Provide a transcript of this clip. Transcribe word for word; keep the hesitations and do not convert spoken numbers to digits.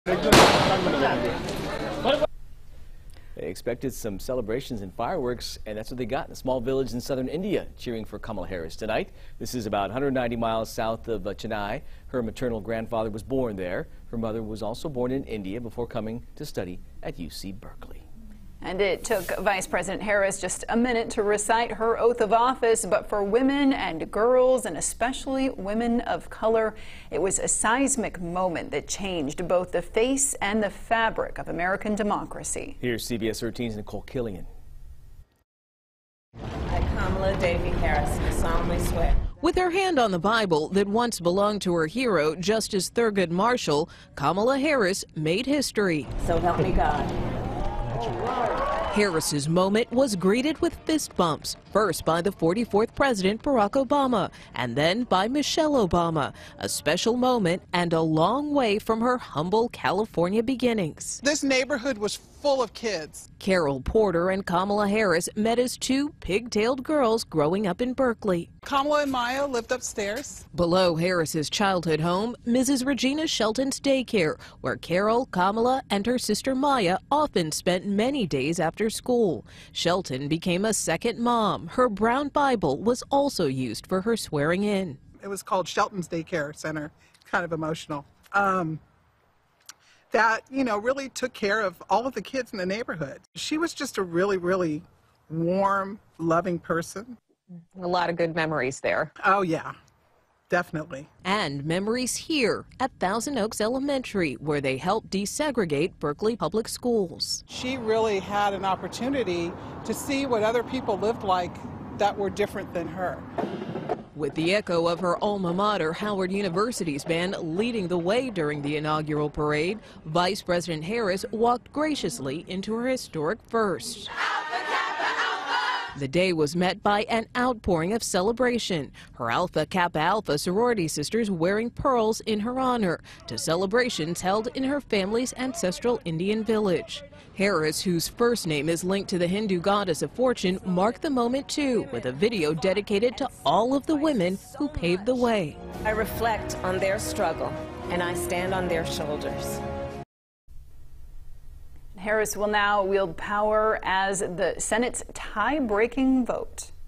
They expected some celebrations and fireworks, and that's what they got in a small village in southern India, cheering for Kamala Harris tonight. This is about one hundred ninety miles south of uh, Chennai. Her maternal grandfather was born there. Her mother was also born in India before coming to study at U C Berkeley. And it took Vice President Harris just a minute to recite her oath of office, but for women and girls, and especially women of color, it was a seismic moment that changed both the face and the fabric of American democracy. Here's C B S thirteen's Nicole Killian. I, Kamala Devi Harris, do solemnly swear. With her hand on the Bible that once belonged to her hero, Justice Thurgood Marshall, Kamala Harris made history. So help me God. Harris's moment was greeted with fist bumps, first by the forty-fourth President Barack Obama, and then by Michelle Obama. A special moment and a long way from her humble California beginnings. This neighborhood was full of kids. Carol Porter and Kamala Harris met as two pigtailed girls growing up in Berkeley. Kamala and Maya lived upstairs. Below Harris's childhood home, Missus Regina Shelton's daycare, where Carol, Kamala, and her sister Maya often spent many days after school. Shelton became a second mom. Her brown Bible was also used for her swearing in. It was called Shelton's Daycare Center. Kind of emotional. Um, that, you know, really took care of all of the kids in the neighborhood. She was just a really, really warm, loving person. A lot of good memories there. Oh, yeah, definitely. And memories here at Thousand Oaks Elementary, where they helped desegregate Berkeley Public Schools. She really had an opportunity to see what other people lived like that were different than her. With the echo of her alma mater, Howard University's band, leading the way during the inaugural parade, Vice President Harris walked graciously into her historic first. The day was met by an outpouring of celebration. Her Alpha Kappa Alpha sorority sisters wearing pearls in her honor, to celebrations held in her family's ancestral Indian village. Harris, whose first name is linked to the Hindu goddess of fortune, marked the moment too, with a video dedicated to all of the women who paved the way. I reflect on their struggle, and I stand on their shoulders. Harris will now wield power as the Senate's tie-breaking vote.